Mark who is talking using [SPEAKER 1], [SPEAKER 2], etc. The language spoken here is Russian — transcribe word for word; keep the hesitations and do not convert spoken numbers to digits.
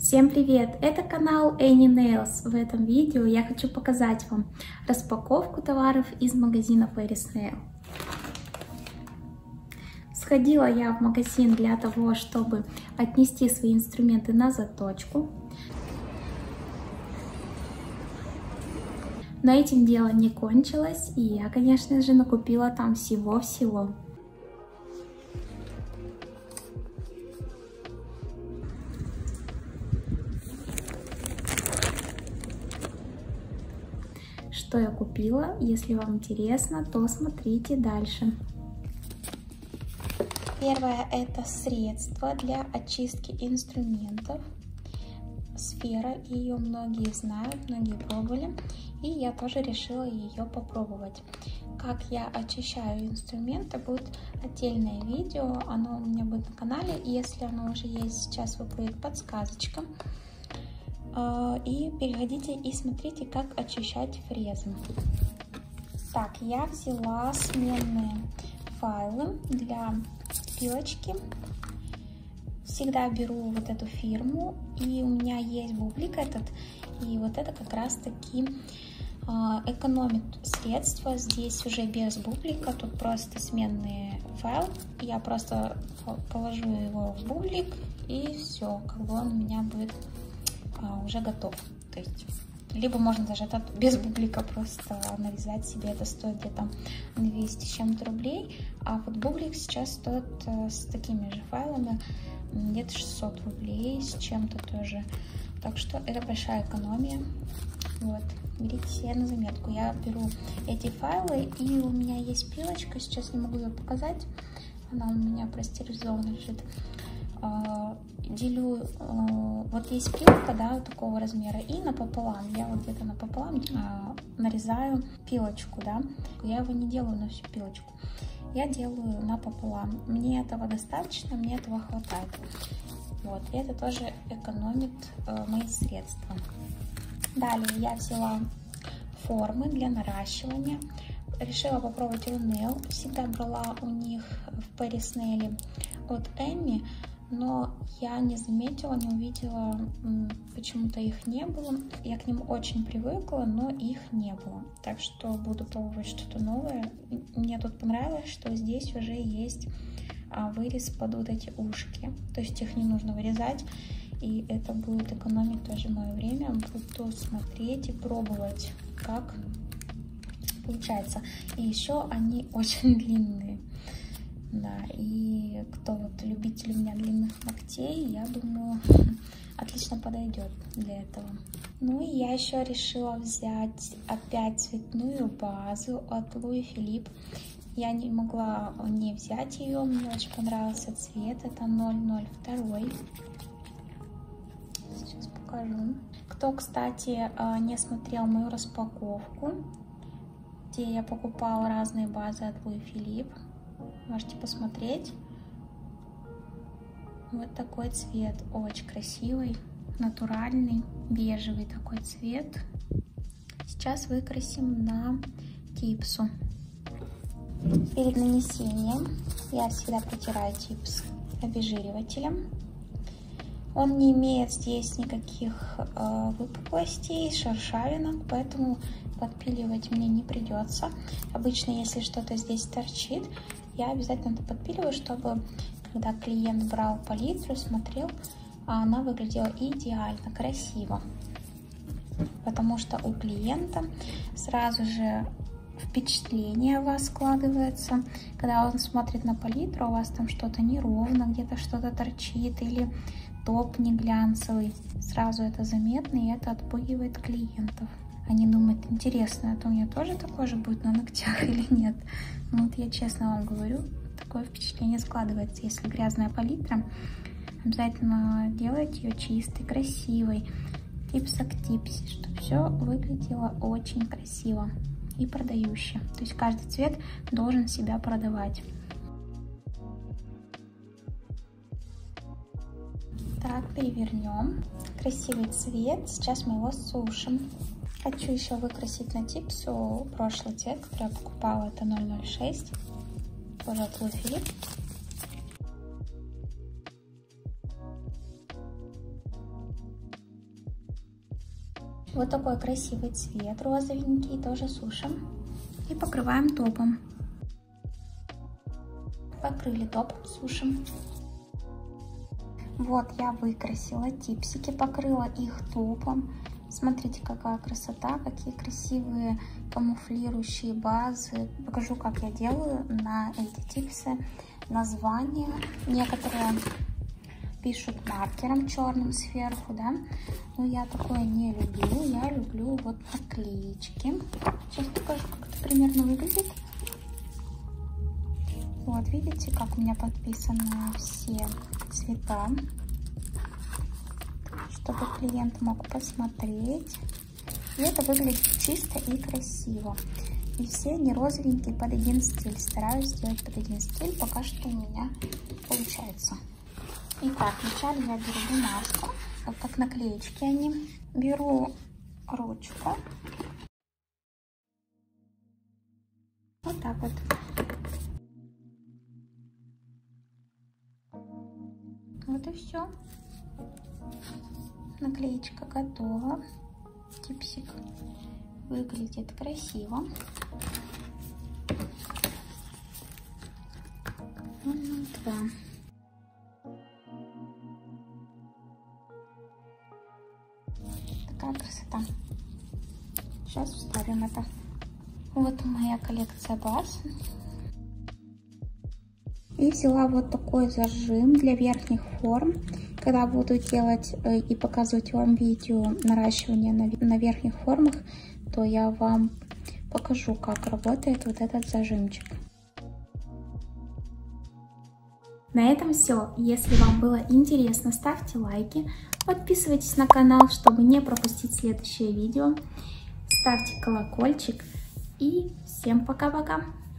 [SPEAKER 1] Всем привет! Это канал Any Nails. В этом видео я хочу показать вам распаковку товаров из магазина Paris Nail. Сходила я в магазин для того, чтобы отнести свои инструменты на заточку. Но этим дело не кончилось, и я, конечно же, накупила там всего-всего. Что я купила? Если вам интересно, то смотрите дальше. Первое — это средство для очистки инструментов. Сфера, ее многие знают, многие пробовали, и я тоже решила ее попробовать. Как я очищаю инструменты, будет отдельное видео, оно у меня будет на канале, и если оно уже есть, сейчас выплывет подсказочка. И переходите и смотрите, как очищать фрезы. Так, я взяла сменные файлы для пилочки. Всегда беру вот эту фирму, и у меня есть бублик этот, и вот это как раз таки экономит средства. Здесь уже без бублика, тут просто сменный файл. Я просто положу его в бублик, и все, как бы он у меня будет уже готов. То есть либо можно даже это без бублика просто нарезать себе, это стоит где-то двести с чем-то рублей, а вот бублик сейчас стоит с такими же файлами где-то шестьсот рублей с чем-то тоже, так что это большая экономия. Вот, берите себе на заметку. Я беру эти файлы, и у меня есть пилочка, сейчас не могу ее показать, она у меня простерилизована лежит. Делю, вот есть пилка, да, вот такого размера, и напополам, я вот где-то напополам нарезаю пилочку, да, я его не делаю на всю пилочку, я делаю напополам, мне этого достаточно, мне этого хватает, вот, и это тоже экономит мои средства. Далее я взяла формы для наращивания, решила попробовать у Nail, всегда брала у них в Paris Nail от Эмми, но я не заметила, не увидела, почему-то их не было. Я к ним очень привыкла, но их не было. Так что буду пробовать что-то новое. Мне тут понравилось, что здесь уже есть вырез под вот эти ушки. То есть их не нужно вырезать, и это будет экономить тоже мое время. Буду смотреть и пробовать, как получается. И еще они очень длинные. Да, и кто вот любитель у меня длинных ногтей, я думаю, отлично подойдет для этого. Ну и я еще решила взять опять цветную базу от Louis Philippe. Я не могла не взять ее, мне очень понравился цвет, это ноль ноль два. Сейчас покажу. Кто, кстати, не смотрел мою распаковку, где я покупала разные базы от Louis Philippe, можете посмотреть. Вот такой цвет, очень красивый, натуральный, бежевый такой цвет. Сейчас выкрасим на типсу. Перед нанесением я всегда протираю типс обезжиривателем. Он не имеет здесь никаких э, выпуклостей, шершавинок, поэтому подпиливать мне не придется. Обычно, если что-то здесь торчит, я обязательно это подпиливаю, чтобы когда клиент брал палитру, смотрел, она выглядела идеально, красиво. Потому что у клиента сразу же впечатление о вас складывается. Когда он смотрит на палитру, у вас там что-то неровно, где-то что-то торчит, или топ не глянцевый. Сразу это заметно, и это отпугивает клиентов. Они думают, интересно, это у меня тоже такое же будет на ногтях или нет. Ну вот я честно вам говорю, такое впечатление складывается. Если грязная палитра, обязательно делайте ее чистой, красивой, типса к типсе, чтобы все выглядело очень красиво и продающе. То есть каждый цвет должен себя продавать. Так, перевернем. Красивый цвет. Сейчас мы его сушим. Хочу еще выкрасить на типсу прошлый цвет, который я покупала, это ноль ноль шесть, тоже от Louis Philippe. Вот такой красивый цвет, розовенький, тоже сушим. И покрываем топом. Покрыли топ, сушим. Вот я выкрасила типсики, покрыла их топом. Смотрите, какая красота, какие красивые камуфлирующие базы. Покажу, как я делаю на эти типсы. Названия некоторые пишут маркером черным сверху, да, но я такое не люблю. Я люблю вот наклеечки. Сейчас покажу, как это примерно выглядит. Вот, видите, как у меня подписаны все цвета, чтобы клиент мог посмотреть. И это выглядит чисто и красиво. И все они розовенькие под один стиль. Стараюсь сделать под один стиль, пока что у меня получается. Итак, вначале я беру бумажку, вот как наклеечки они. Беру ручку. Вот так вот. Вот и все. Наклеечка готова. Типсик выглядит красиво. Два. Такая красота. Сейчас вставим это. Вот моя коллекция баз. И взяла вот такой зажим для верхних форм. Когда буду делать и показывать вам видео наращивания на, на верхних формах, то я вам покажу, как работает вот этот зажимчик. На этом все. Если вам было интересно, ставьте лайки, подписывайтесь на канал, чтобы не пропустить следующее видео, ставьте колокольчик и всем пока-пока!